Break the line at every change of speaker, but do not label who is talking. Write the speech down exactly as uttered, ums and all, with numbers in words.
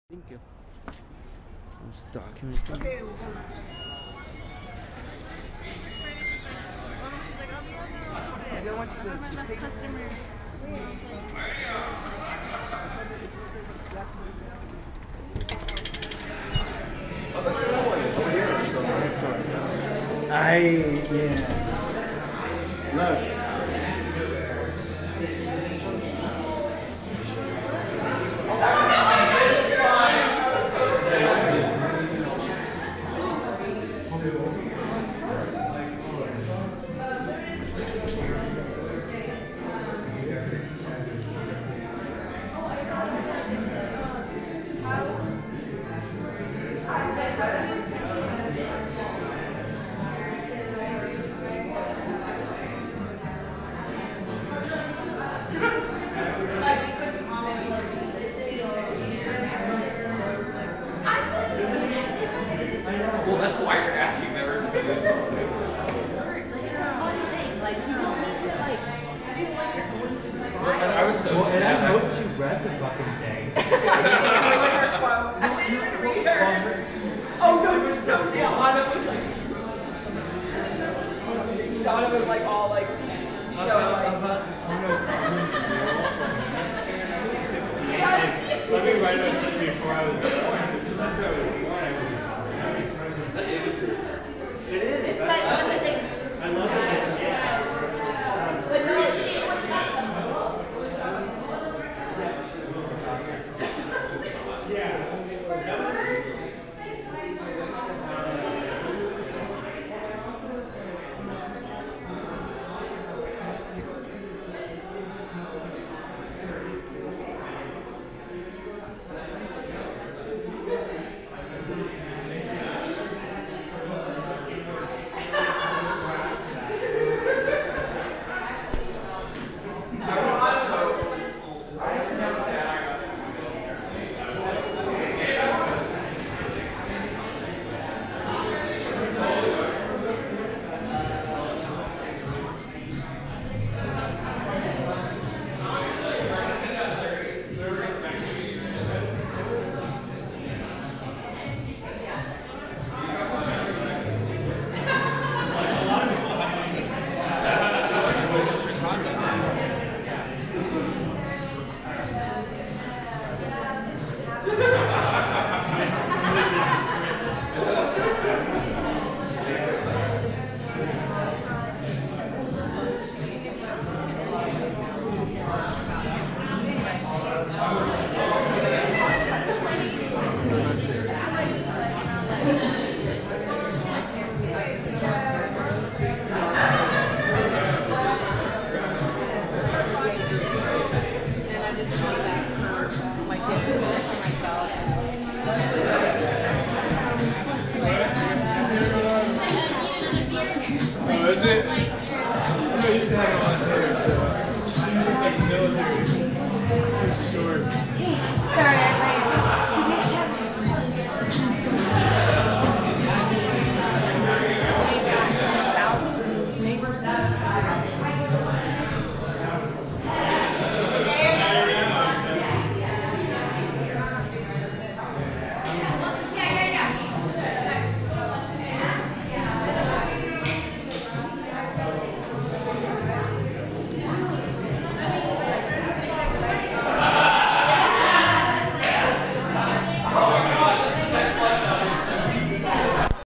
Thank you. I'm just documenting. Okay.
I want to my last customer.
I yeah. Look.
Well, that's why you're asking never to do this. I was so
well,
sad.
And I hope you read the fucking thing.
Oh, no, no, no, yeah, Anna was like, Donna was like all like, so like,
Let me write it before I was born.